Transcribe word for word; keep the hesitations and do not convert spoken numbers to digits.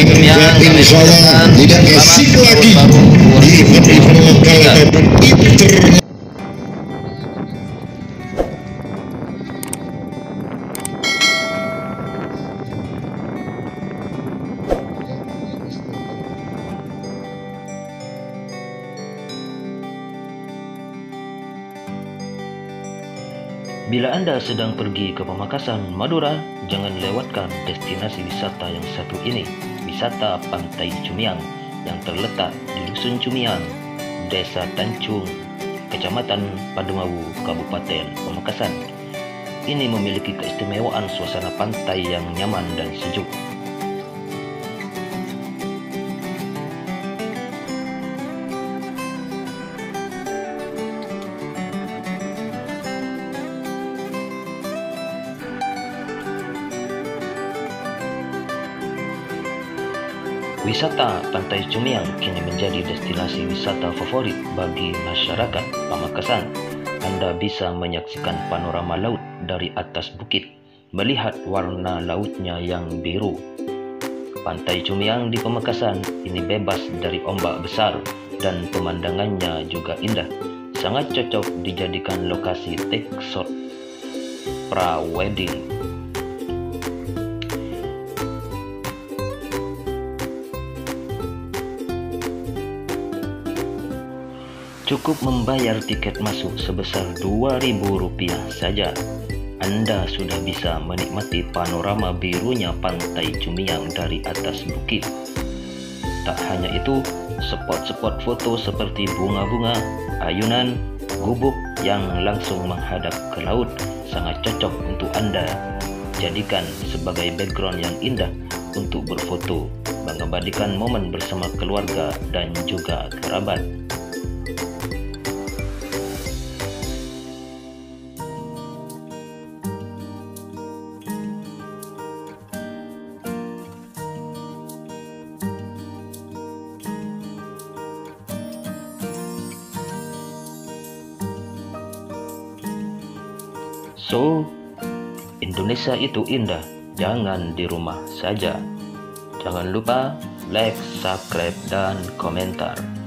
Cumiang sampai Pamekasan. tidak Selamat asing tahun lagi baru di event-event lokal dua ribu dua puluh tiga. ataupun internasional. Bila Anda sedang pergi ke Pamekasan, Madura, jangan lewatkan destinasi wisata yang satu ini, wisata Pantai Cumiang yang terletak di Dusun Cumiang, Desa Tancung, Kecamatan Pademawu, Kabupaten Pamekasan. Ini memiliki keistimewaan suasana pantai yang nyaman dan sejuk. Wisata Pantai Cumiang kini menjadi destinasi wisata favorit bagi masyarakat Pamekasan. Anda bisa menyaksikan panorama laut dari atas bukit, melihat warna lautnya yang biru. Pantai Cumiang di Pamekasan ini bebas dari ombak besar dan pemandangannya juga indah. Sangat cocok dijadikan lokasi take shot pra-wedding. Cukup membayar tiket masuk sebesar dua ribu rupiah saja. Anda sudah bisa menikmati panorama birunya Pantai Cumiang dari atas bukit. Tak hanya itu, spot-spot foto seperti bunga-bunga, ayunan, gubuk yang langsung menghadap ke laut sangat cocok untuk Anda jadikan sebagai background yang indah untuk berfoto, mengabadikan momen bersama keluarga dan juga kerabat. So, Indonesia itu indah, jangan di rumah saja. Jangan lupa like, subscribe, dan komentar.